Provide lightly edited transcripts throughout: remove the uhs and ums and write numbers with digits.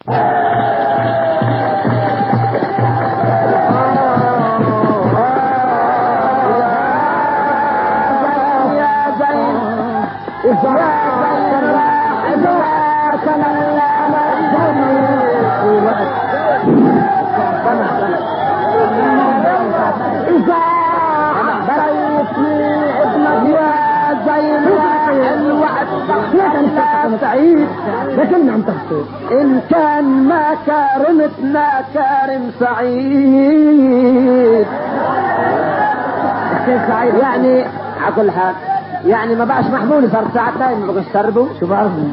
سعيد لكن عم تخطر إن كان ما كارمتنا كارم سعيد. الشيخ سعيد يعني على كل حال يعني ما بقاش محمول صار ساعتين ما بقاش تربوا شو بعرفني.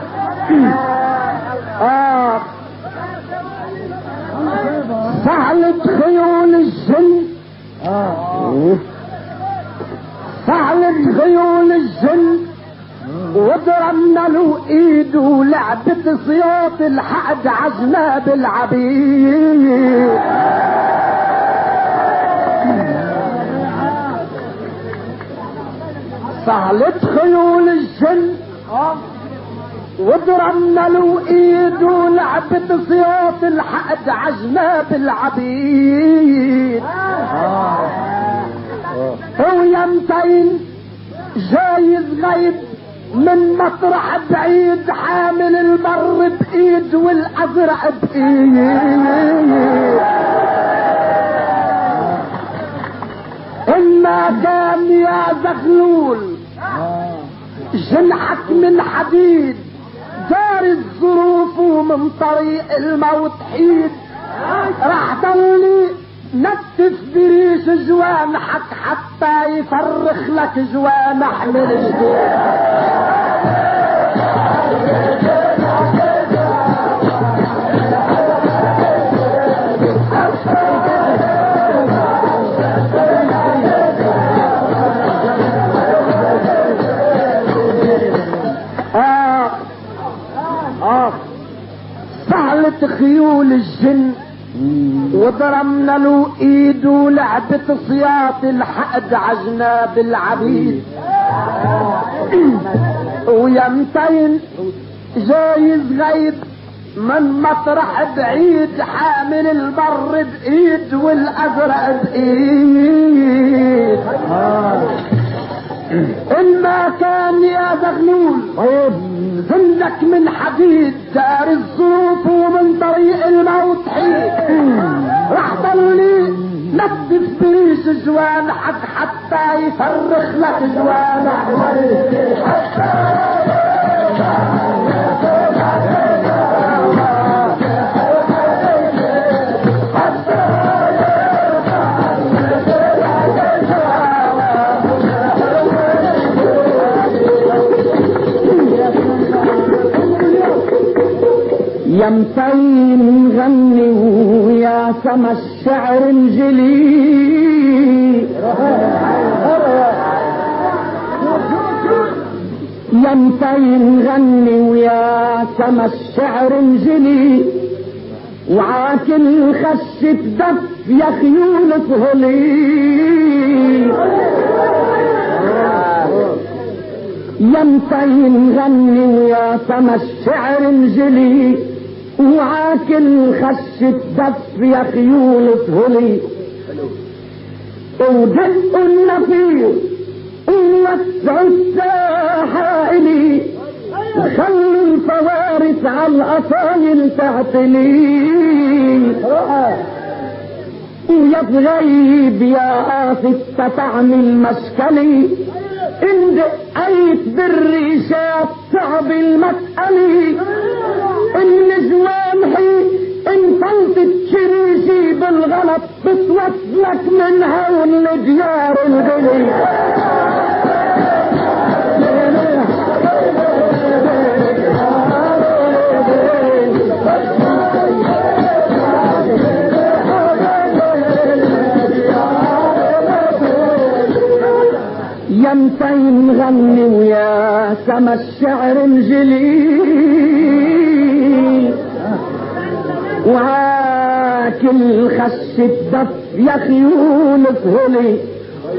سهلت خيول الجن سهلت خيول الجن وضربنا له ايد ولعبة صياط الحقد عزنا بالعبيد. سهلت خيول الجن وضربنا له ايد ولعبة صياط الحقد عزنا بالعبيد. ويمتين جايز غيب من مطرح بعيد حامل المر بايد والازرق بايد. اما كان يا زغلول جنحك من حديد دار الظروف ومن طريق الموت حيد راح ضلي نتف بريش جوانحك حتى يفرخ لك جوانح من جديد. سهلت خيول الجن وضرمنا له ايد ولعبة صياط الحقد عجنا بالعبيد. ويمتين جايز غيب من مطرح بعيد حامل البر بايد والازرق بايد. إما كان يا زغلول زندك من حديد دار الظروف ومن طريق الموت حيد راح ضلي نتف بريش جوانحك حتى يفرخ لك جوانح. يمتين غني ويا سما الشعر انجلي. يمتين غني ويا سما الشعر انجلي وعاكل خشة دف يا خيول فهلي. يمتين غني ويا سما الشعر انجلي وعاكل خشة دف يا خيول فهلي. ودق النفير ووسعوا الساحة إلي وخلوا الفوارس على الأصايل تعتلي. ويا بغيب يا قاصد تتعمل مشكلي ان دقيت بالريشات صعب المسألة. ان جوانحي ان فلتت شريشي بالغلط بتوصلك من هون لديار الغلي. يمتين غني ويا سما الشعر انجلي وعاكل خشة دف يا خيول فهلي.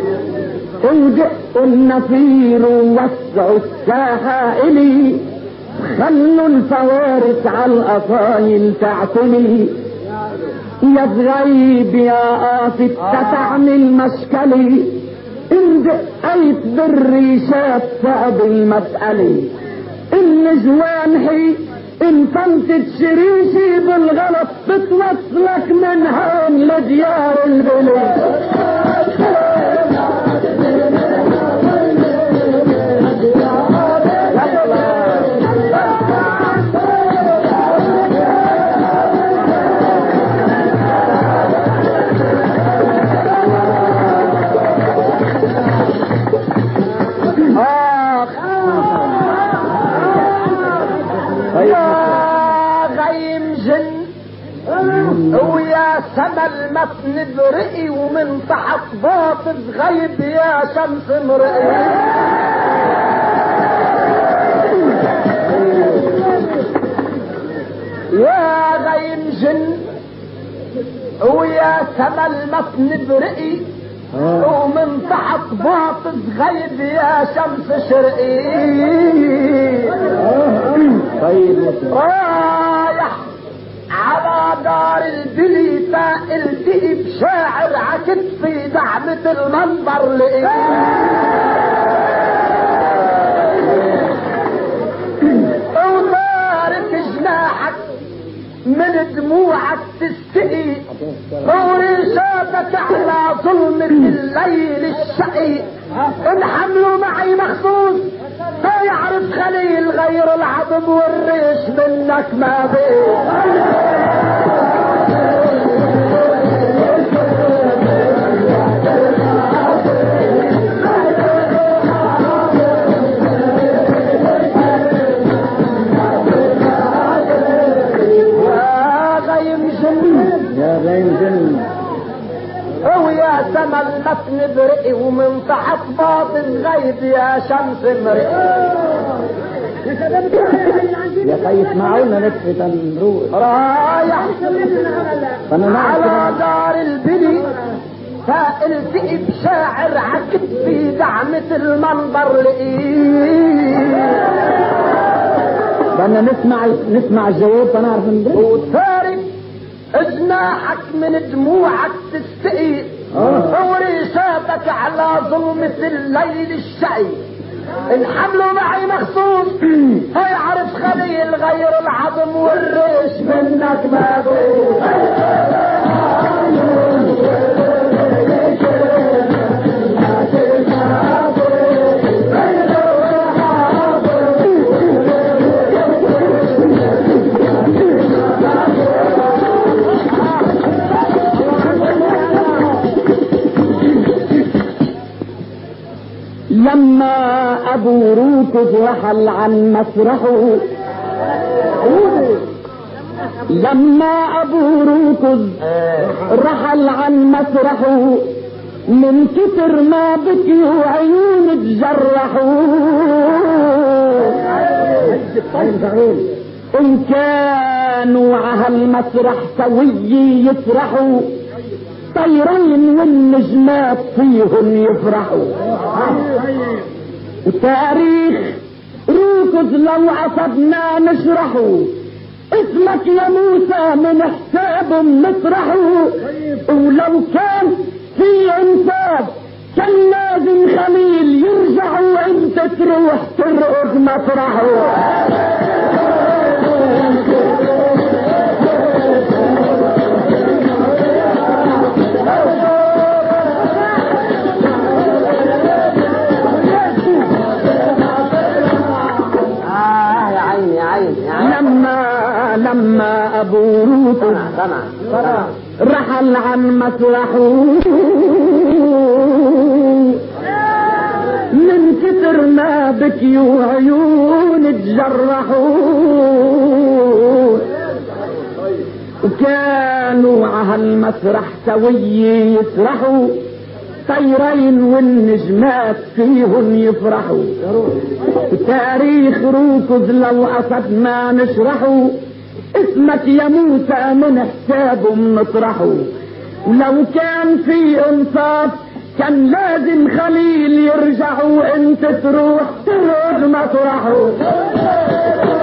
ودقوا النفير ووسعوا الساحة إلي خلوا الفوارس على القصايل تعتلي، يا صغيب يا قاصد تتعمل مشكلي، ان دقيت بالريشات صعب المسألة، ان جوانحي ان فهمت شريشي بالغلط بتوصلك من هون لديار البلد. ويا سما المتن برقي ومن تحت باطل غيب يا شمس مرقي. يا غيم جن ويا سما المتن برقي ومن تحت باطل غيب يا شمس شرقي. رايح على دار البلي فالتقي بشاعر عكتفي دعمة المنبر لقي. وطارك جناحك من دموعك تستقي، ورشاتك على ظلمة الليل الشقي. انحملوا معي مخصوص فيعرف خليل غير العظم والريش منك ما بيه. يا غيم جن ويا سما المتن برقي ومن تحت باطن غيب يا شمس مرقي. يا خي اسمعونا نكفي نروح. رايح على دار البلي فالتقي بشاعر عكب في دعمة المنبر لقي. بدنا نسمع الجواب فنعرف نروح. وتارك جناحك من دموعك تستقي، وريشاتك على ظلمة الليل الشقي. الحمل معي مخصوص هيعرف خليل غير العظم والريش منك ما لما ابو روكز رحل عن مسرحه، لما ابو روكز رحل عن مسرحه من كتر ما بكي وعيون تجرحوا. ان كانوا عهالمسرح سوي يسرحوا، طيرين والنجمات فيهم يفرحوا. وتاريخ روكز لو قصدنا نشرحه، اسمك يا موسى من حسابهم نطرحه. ولو كان في انساب كان لازم خليل يرجع وانت تروح ترقد مطرحه. لما ابو روكز رحل عن مسرحه، من كتر ما بكي وعيون تجرحوا. وكانوا عهالمسرح سوي يسرحوا، طيرين والنجمات فيهم يفرحوا. تاريخ روكز لو قصدنا نشرحه، اسمك يا موسى من حسابهم نطرحه. ولو كان في انصاف كان لازم خليل يرجع وانت تروح ترد مطرحه.